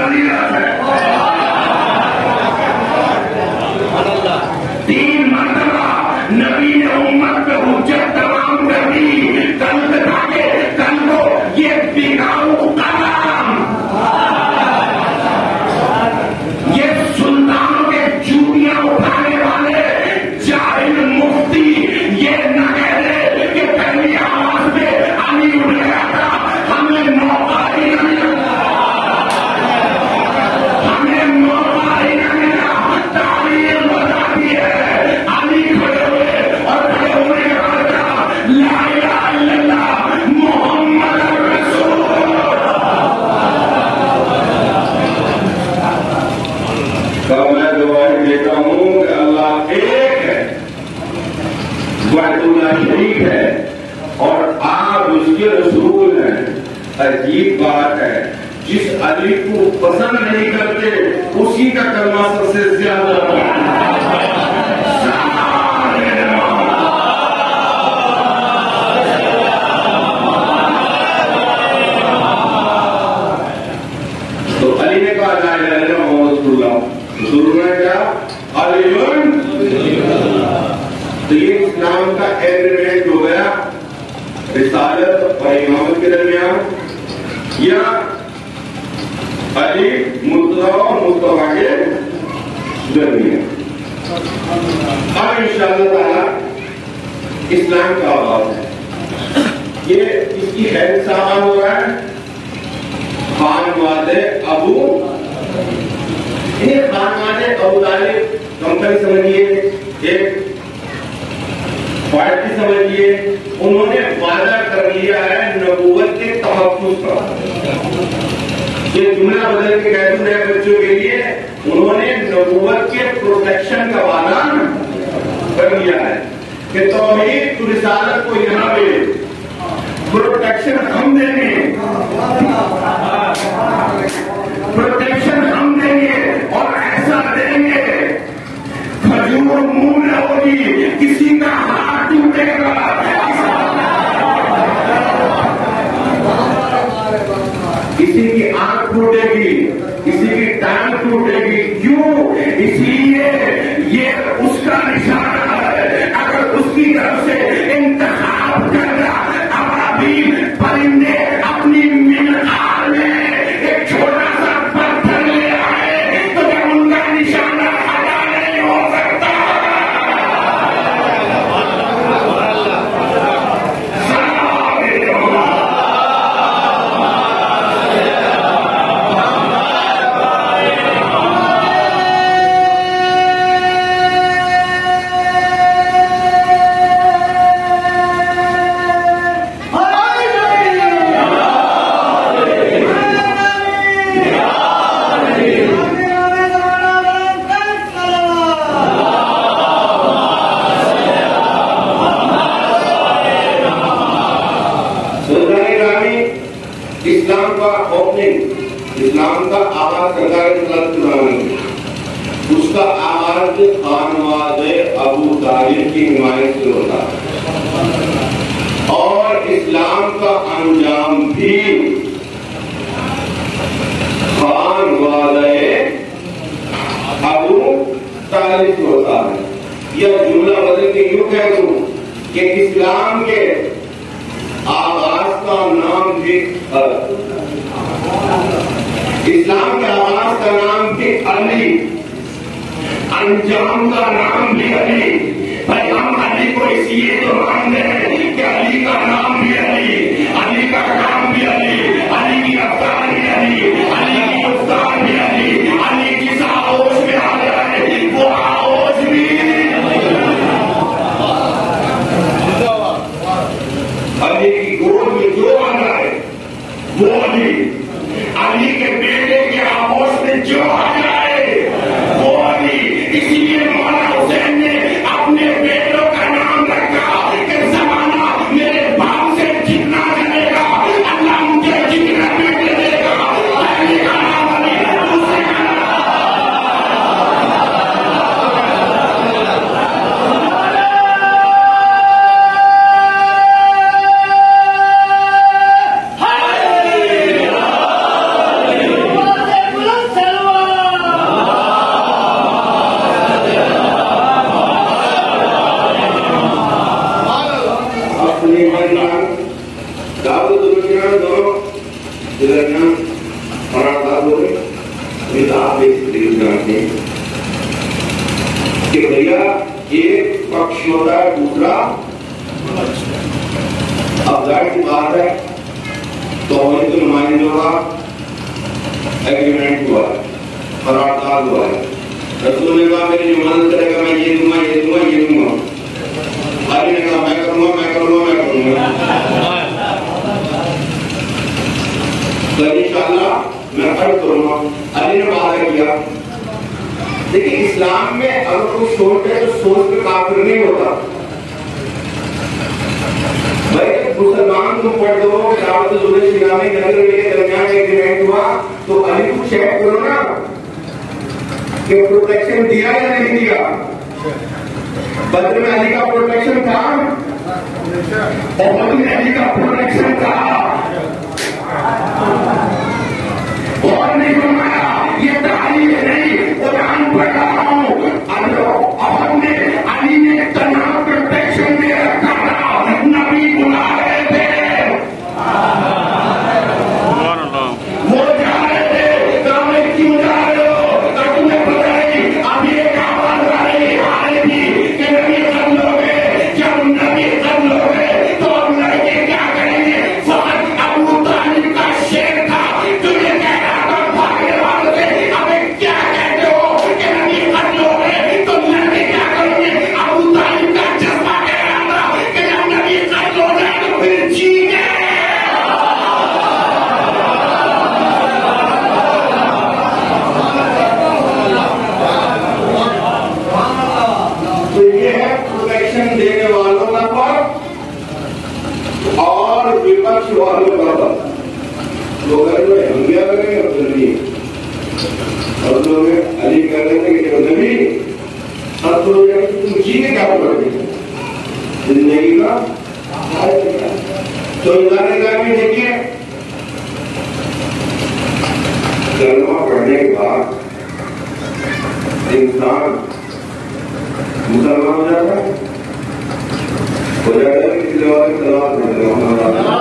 فضیلت ہے. 3 مرتبہ نبی نے امت پہ حجت تمام کر دی. کل کو یہ بگاؤ کلام، یہ سلطانوں کے چوڑیاں اٹھانے والے جاہل مفتی یہ نہ کہہ دے کہ پہلی آواز پہ علی اٹھ گیا تھا. ہمیں موقع ہی نہ ملا، ہمیں موقع ہی نہ ملا. تاریخ بتاتی ہے علی کھڑے ہوئے اور کھڑے ہونے کے بعد لا الہ الا اللہ محمد رسول. میں گواہی دیتا ہوں کہ اللہ ایک ہے، وحدہ لا شریک ہے، اور آپ اس کے رسول ہیں. عجیب بات ہے، جس علی کو پسند نہیں کرتے اسی کا کلمہ سب سے زیادہ تو علی نے کہا لا الہ الا محمد رسول اللہ. رسول نے کیا علی. تو یہ اسلام کا ایگریمنٹ ہو گیا رسالت اور امامت کے درمیان، یا علی مرتضیٰ اور مصطفیٰ کے درمیان. اب انشاءاللہ تعالی اسلام کا آغاز ہے. یہ اس کی خیر سامان ہو رہا ہے خانوادہ ابو، خانوادہ ابو طالب کمپنی سمجھیے، ایک پارٹی سمجھیے. انہوں نے وعدہ کر لیا ہے نبوت کے تحفظ کا. یہ جملہ بدل کے کہہ دوں نئے بچوں کے لیے، انہوں نے نبوت کے پروٹیکشن کا وعدہ کر لیا ہے کہ توحید تو رسالت کو یہاں پہ پروٹیکشن ہم دیں گے، پروٹیکشن ہم دیں گے اور ایسا دیں گے کھجور منہ میں ہوگی، کسی کا ہاتھ ٹوٹے گا، کسی کی آنکھ ٹوٹے گی، کسی کی ٹانگ ٹوٹے گی. کیوں؟ اس لیے یہ اس کا نشانہ ہے. اگر اس کی طرف سے انتخاب کرنا ابابیل پرندے اپنی منقار میں ایک چھوٹا سا پتھر لے آئے تو کیا ان کا نشانہ ہٹا نہیں ہو سکتا؟ اسلام کا آغاز کرتا ہے اس کا آغاز خانوادہ ابو طالب کی حمایت سے ہوتا ہے، اور اسلام کا انجام بھی خانوادہ ابو طالب سے ہوتا ہے. یہ جملہ بدل کے یوں کہہ دوں کہ اسلام کے آغاز کا نام بھی اسلام کے آغاز کا نام بھی علی، انجام کا نام بھی علی. بھائی ہم علی کو اس لیے تو مانتے ہیں کہ علی کا نام بھی علی، علی کا کام بھی علی، علی کی رفتار بھی علی، علی کی رفتار بھی علی، علی جس آغوش میں آ جائے وہ آغوش بھی علی کی گود میں جو آ جائے وہ علی، علی کے بیٹے کے آغوش میں جو آ جائے وہ علی. اسی لیے مولانا حسین نے اپنے بیٹوں کا نام رکھا کہ زمانہ میرے باپ اور آپ ایک جانتے ہیں کہ بھیا ایک پکش ہوتا ہے دوسرا، اب ظاہر سی بات ہے توحید کے نمائندوں کا ایگریمنٹ ہوا ہے، قرارداد ہوا ہے، رسول نے کہا میری جو مدد کرے گا میں یہ دوں گا یہ دوں گا یہ دوں گا، علی نے کہا میں کروں گا میں کروں گا میں کروں گا، تو انشاءاللہ میں خرچ کروں گا، علی نے وعدہ کیا۔ لیکن اسلام میں اگر کوئی سوچ ہے تو سوچ پہ کافر نہیں ہوتا۔ بھائی جب مسلمان تم پڑھ دو کہ دعوت ظہور اسلامی نظر کے درمیان ایگریمنٹ ہوا تو علی کو چیک کرو نا کہ پروٹیکشن دیا یا نہیں دیا۔ بدر میں علی کا پروٹیکشن تھا، احد میں علی کا پروٹیکشن تھا، اور نہیں فرمایا یہ تعلیم نہیں قرآن پڑھ رہا ہوں، احد میں علی نے تنہا پروٹیکشن دے رکھا تھا، نبی بلا رہے تھے، وہ جا رہے تھے، کہاں میں کیوں جا رہے ہو؟ تو تمہیں پتہ نہیں ابھی ایک آواز آ رہی آ رہی تھی کہ نبی قتل ہو گئے، جب نبی قتل ہو گئے تو اب لڑکے کیا کریں گے؟ فقط ابو طالب کا شیر تھا، تمہیں کہہ رہا تھا بھاگنے والوں سے ابھی کیا کہتے ہو کہ نبی قتل ہو گئے تو لڑکے کیا کریں گے؟ ابو طالب کا جذبہ کہہ رہا تھا کہ جب نبی قتل ہو جائے تو پھر جی گئے۔ تو یہ ہے پروٹیکشن دینے والوں کا فرق اور وپکش والوں کا فرق۔ لوگ ہم کیا کریں گے اور نبی، اور لوگ علی کہہ رہے تھے کہ نبی اب تو تم جینے کیا پڑتے زندگی کا۔ تو اللہ نے کہا کہ دیکھیے کلمہ پڑھنے کے بعد انسان مسلمان ہو جاتا ہے، ہو جاتا ہے کسی لوگ سلام پڑھتے ہیں۔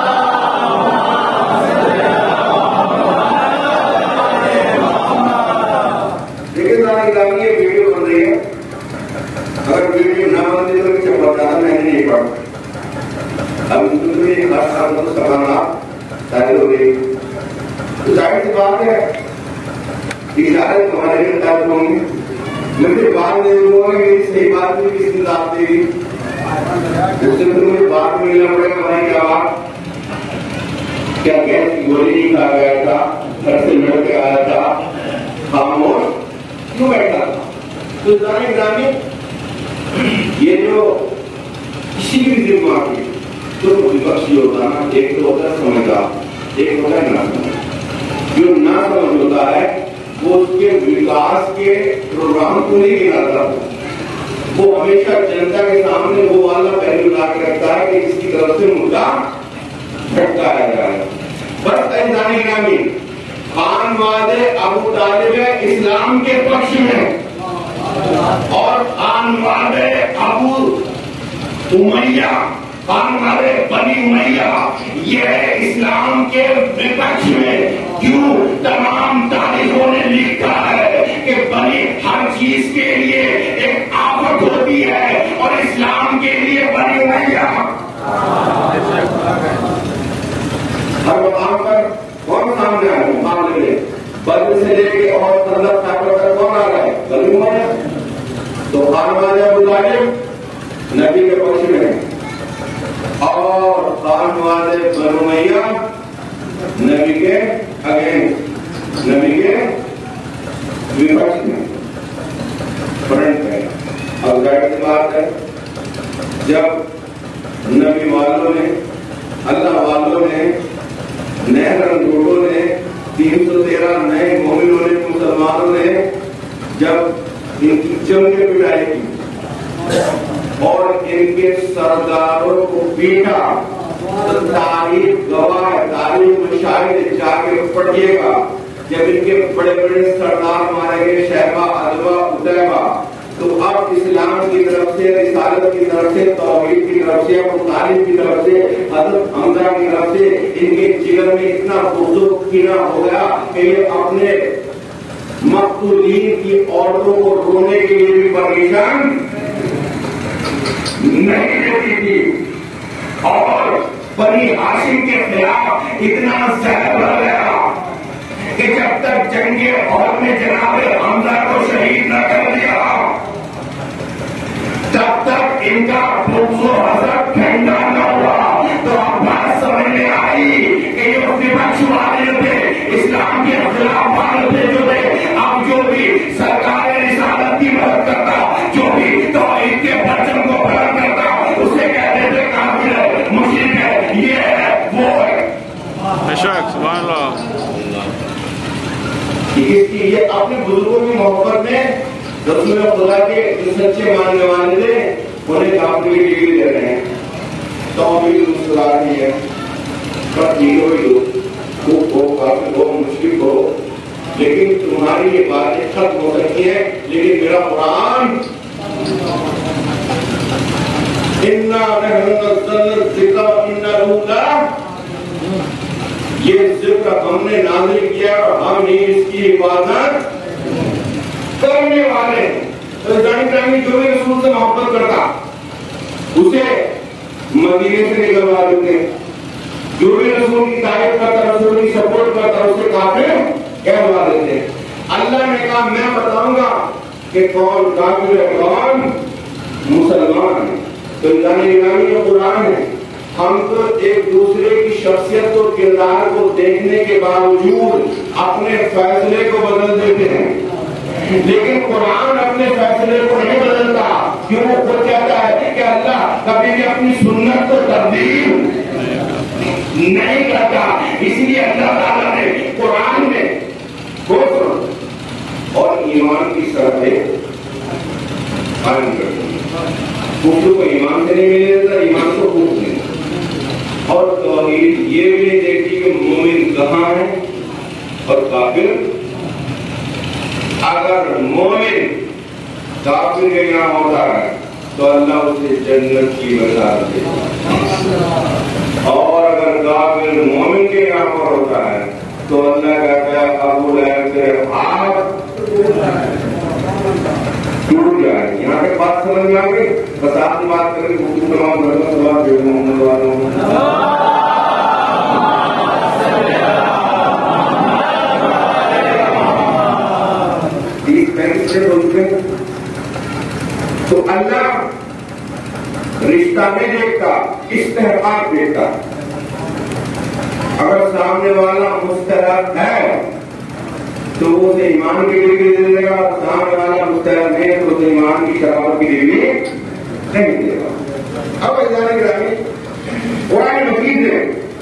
لیکن یہ ویڈیو بن رہی ہے، اگر ویڈیو نہ بنتی تو کچھ بتانا میں نہیں پڑھتا۔ اب ہر سال کو سوالات شادی ہو گئی تو ظاہر سی بات ہے اشارے تمہارے لیے مطابق ہوں گے، میں پھر بات نہیں دوں گا کہ صحیح بات میں کس نے آپ دے گی، اس سے پھر مجھے بات میں ملنا پڑے گا بھائی کیا بات، کیا گیس کی گولی نہیں کھا گیا تھا، گھر سے لڑ کے آیا تھا، خاموش کیوں بیٹھا تھا؟ تو ظاہر گرامی یہ جو کسی بھی ذمہ کی جو وپکشی ہوتا نا، ایک تو ہوتا ہے سمجھدار، ایک ہوتا ہے نہ سمجھ۔ جو نہ سمجھ ہوتا ہے وہ اس کے وکاس کے پروگرام کو نہیں گراتا، وہ ہمیشہ جنتا کے سامنے وہ والا پہلو لا کے رکھتا ہے کہ اس کی طرف سے مدعا بھٹکایا جائے۔ بس انسانی گرامی خان والد ابو طالب اسلام کے پکش میں اور خان والد ابو امیہ، خان والد بنی امیہ یہ اسلام کے وپکش میں۔ کیوں؟ تمام تاریخوں نے لکھا ہے کہ بنی ہر چیز کے لیے ایک آفت ہوتی ہے اور اسلام کے لیے بنی امیہ ہر مقام پر کون سامنے آ رہے معاملے میں؟ بدر سے لے کے اور مطلب تک کون آ رہا ہے؟ بنی امیہ۔ تو خان والد ابو طالب نبی کے پکش میں اور خان والد بنی امیہ نبی کے اگینسٹ، نبی کے وپکش میں، فرنٹ میں۔ اب ظاہر سی بات ہے جب نبی والوں نے، اللہ والوں نے، نئے رنگوٹوں نے، 313 نئے مومنوں نے، مسلمانوں نے جب ان کی جنگ پٹائی کی اور ان کے سرداروں کو پیٹا تو تاریخ گواہ ہے، تاریخ میں شاہد جا کے پڑھیے گا جب ان کے بڑے بڑے سردار مارے گئے، شیبہ، عدوہ، اتیبہ، تو اب اسلام کی طرف سے، رسالت کی طرف سے، توحید کی طرف سے، ابو طالب کی طرف سے، حضرت حمزہ کی طرف سے ان کے جگر میں اتنا بزرگ کینہ ہو گیا کہ یہ اپنے مقتولین کی عورتوں کو رونے کے لیے بھی پرمیشن نہیں دیتی تھی، اور بنی ہاشم کے خلاف اتنا زہر بھر گیا کہ جب تک جنگ عہد میں جناب حمزہ کو شہید نہ کر دیا تب تک ان کا بغض و حسد ٹھنڈا نہ ہوا۔ تو اب بات سمجھ میں آئی کہ یہ وپش والے تھے، اسلام کے خلاف والے تھے، جو تھے اب جو بھی سرکار رسالت کی مدد کرتا، جو بھی توحید کے پرچم کو بلند کرتا، اسے کہتے تھے کافر ہے، مشرک ہے، یہ ہے، وہ ہے۔ سبحان اللہ۔ یہ اپنے بزرگوں کی محبت میں رسول خدا کے جو سچے ماننے والے تھے انہیں کافی ڈگری دے رہے ہیں، تو بھی مسکرا رہی ہے، پر تینوں ہی لوگ خوب ہو، کافی ہو، مشرک ہو، لیکن تمہاری یہ باتیں ختم ہو سکتی ہیں، لیکن میرا قرآن اِنَّا نَحْنُ نَزَّلْنَا الذِّكْرَ وَإِنَّا لَهُ لَحَافِظُونَ، یہ ذکر ہم نے نازل کیا اور ہم ہی اس کی حفاظت کرنے والے ہیں۔ تو جانی جو بھی رسول سے محبت کرتا اسے مدینے سے نکلوا دیتے، جو بھی رسول کی تعریف کرتا، رسول کی سپورٹ کرتا، اسے کافر کہلوا دیتے۔ اللہ نے کہا میں بتاؤں گا کہ کون کافر ہے کون مسلمان ہے۔ تو جانی قرآن ہے، ہم تو ایک دوسرے کی شخصیت اور کردار کو دیکھنے کے باوجود اپنے فیصلے کو بدل دیتے ہیں، لیکن قرآن اپنے فیصلے کو نہیں بدلتا، کیوں؟ وہ خود کہتا ہے کہ اللہ کبھی بھی اپنی سنت کو تبدیل نہیں کرتا، اس لیے اللہ تعالیٰ نے قرآن میں اور ایمان کی شرطیں قائم کر دی۔ کفر کو ایمان سے نہیں ملے دیتا، ایمان کو کفر نہیں، اور توحید یہ بھی نہیں دیکھتی کہ مومن کہاں ہے اور کافر۔ اگر مومن کافر کے یہاں ہوتا ہے تو اللہ اسے جنت کی بشارت دیتا ہے، اور اگر کافر مومن کے یہاں پر ہوتا ہے تو اللہ کہتا ہے ابو لہب تیرے ہاتھ ٹوٹ جائے۔ یہاں پہ بات سمجھ میں آ گئی؟ بس آپ کی بات کریں محمد والوں تو اللہ رشتہ نہیں دیکھتا، استحقاق دیکھتا۔ اگر سامنے والا مستحق ہے تو اسے ایمان کی ڈگری دے دے گا، سامنے والا مستحق ہے تو اسے ایمان کی شرافت کی ڈگری نہیں دے گا۔ اب جانے گرامی قرآن مجید نے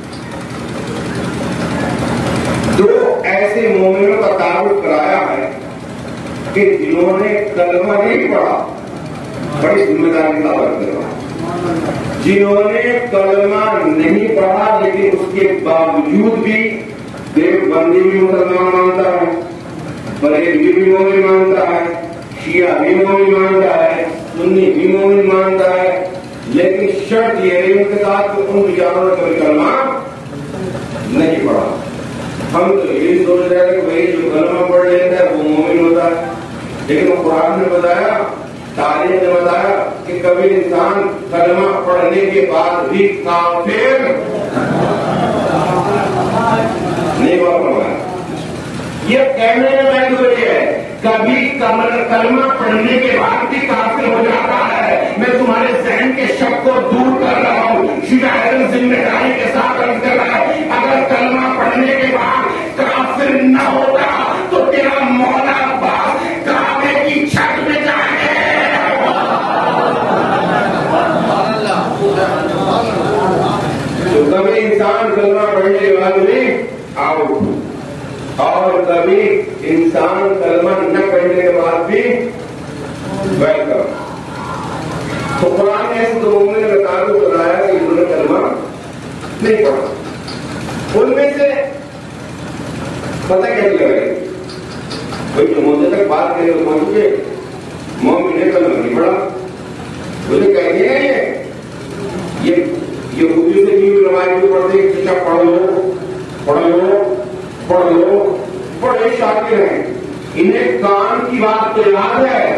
دو ایسے مومنوں کا تعارف کرایا ہے کہ جنہوں نے کلمہ نہیں پڑھا، بڑی ذمہ داری کا فرق ہے، جنہوں نے کلمہ نہیں پڑھا لیکن اس کے باوجود بھی دیوبندی بھی مسلمان مانتا ہے، بریلوی بھی مومن مانتا ہے، شیعہ بھی مومن مانتا ہے، سنی بھی مومن مانتا ہے، لیکن شرط یہ ہے ان کے ساتھ کہ ان بیچاروں نے کبھی کلمہ نہیں پڑھا۔ ہم تو یہی سوچ رہے تھے کہ بھائی جو کلمہ پڑھ لیتا ہے وہ مومن ہوتا ہے، لیکن قرآن نے بتایا، تاریخ نے بتایا کہ کبھی انسان کلمہ پڑھنے کے بعد بھی کافر نہیں ہوا فرمایا۔ یہ کہنے میں لینگویج ہے، کبھی کلمہ پڑھنے کے بعد بھی کافر ہو جاتا ہے۔ میں تمہارے ذہن کے شک کو دور کر رہا ہوں، شجاعت ذمہ داری کے ساتھ عرض کر رہا ہے، اگر کلمہ پڑھنے کے بعد کافر نہ ہوگا تو تیرا مولا باپ کعبے کی چھت میں جائے۔ تو کبھی انسان کلمہ پڑھنے کے بعد بھی آؤٹ، اور کبھی انسان کلمہ نہ پڑھنے کے بعد بھی ویلکم۔ تو قرآن نے ایسے دو مومنوں نے تعارف کرایا کہ انہوں نے کلمہ نہیں پڑھا۔ ان میں سے پتہ کیسے لگے؟ بھائی جو مجھے تک بات کرنے کو پہنچ گئے، مومن نے کلمہ نہیں پڑھا. مجھے کہتے ہیں یہ خودی سے کیوں روایت کو پڑھتے ہیں کہ پڑھ لو پڑھ لو پڑھ لو. بڑے شاطر ہیں, انہیں کان کی بات تو یاد ہے,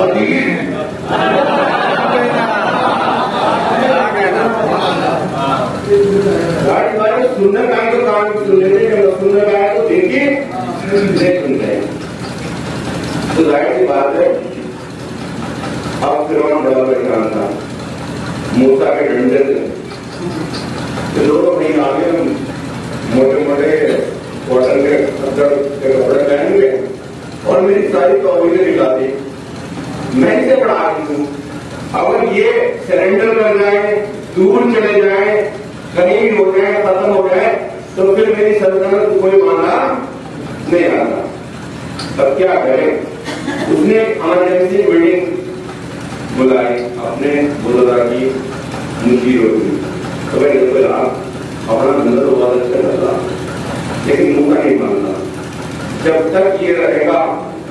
سننے کا ہے تو کان سن لیتے, جب سننے کا ہے تو دل کی نہیں سنتے ہیں. تو ظاہر سی بات ہے اب فرعون بڑا پریشان تھا موسیٰ کے ڈنڈے سے. لوگ اپنی آگے موٹے موٹے کاٹن کے کپڑے پہن گے اور میری ساری توہینیں نکلا دی. میں اسے بڑا آدمی ہوں, اگر یہ سرینڈر کر جائیں, دور چلے جائیں, کہیں ہو جائے, ختم ہو جائے, تو پھر میری سلطنت کوئی مانا نہیں آتا. اب کیا کریں؟ اس نے ایمرجنسی میٹنگ بلائی, اپنے بزرگا کی مشیر ہوتی. تو میں نے بولا اپنا نظر بہت اچھا لگا لیکن منہ کا نہیں ماننا. جب تک یہ رہے گا,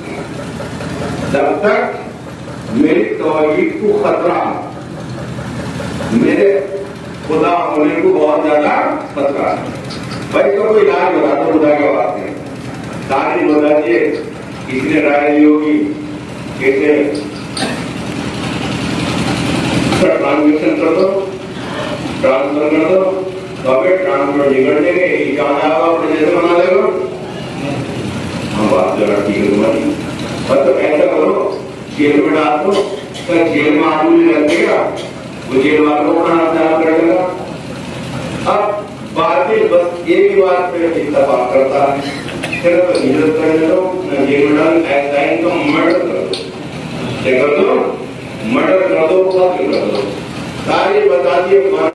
جب تک میری توحید کو خطرہ, میرے خدا ہونے کو بہت زیادہ خطرہ ہے. بھائی تو کوئی علاج ہوگا تو خدا کی بات ہے. تاریخ بتا دیے کسی نے رائے نہیں ہوگی کیسے ٹرانزیکشن کر دو, ٹرانسفر کر دو, تو ابھی ٹرانسفر نکل دیں گے, یہ جانا ہوگا اپنے جیسے بنا لے گا. ہم بات ذرا ٹھیک ہے تمہاری, اور تو ایسا کرو جیل میں ڈال دو, پھر جیل میں آدمی نہیں رکھے گا, وہ جیل والوں کو کھانا تیار کرے گا. اب باتیں بس ایک ہی بات پہ اتفاق کرتا ہے, پھر ہجرت کرنے دو, جیل میں ڈال ایسا ہی تو مرڈر کر دو, کیا کر دو, مرڈر کر دو, قتل کر دو. تاریخ بتا دیے